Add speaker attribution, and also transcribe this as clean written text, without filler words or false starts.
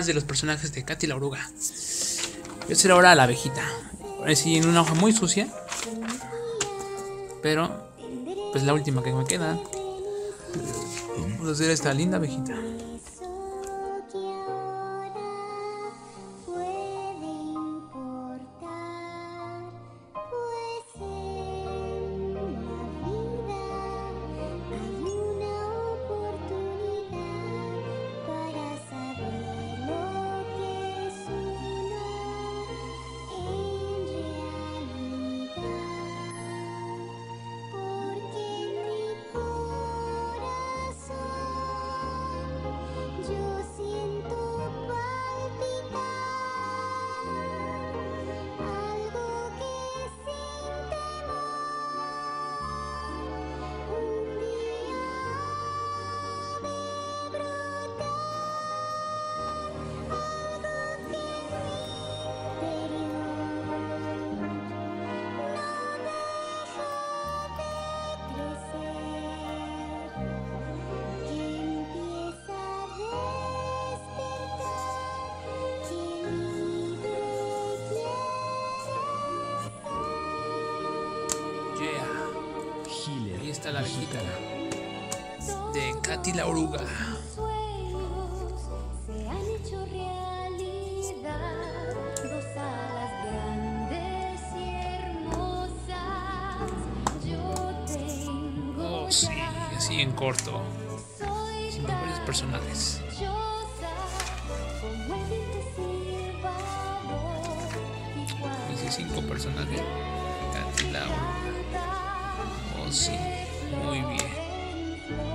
Speaker 1: de los personajes de Katy la oruga. Voy a hacer ahora la abejita. Así en una hoja muy sucia. Pero pues la última que me queda. Vamos a hacer esta linda abejita. Ahí está la abejita de Katy la oruga. Oh sí, así en corto, sin varios personajes. Hice 5 personajes. Katy la oruga. Oh sí, muy bien.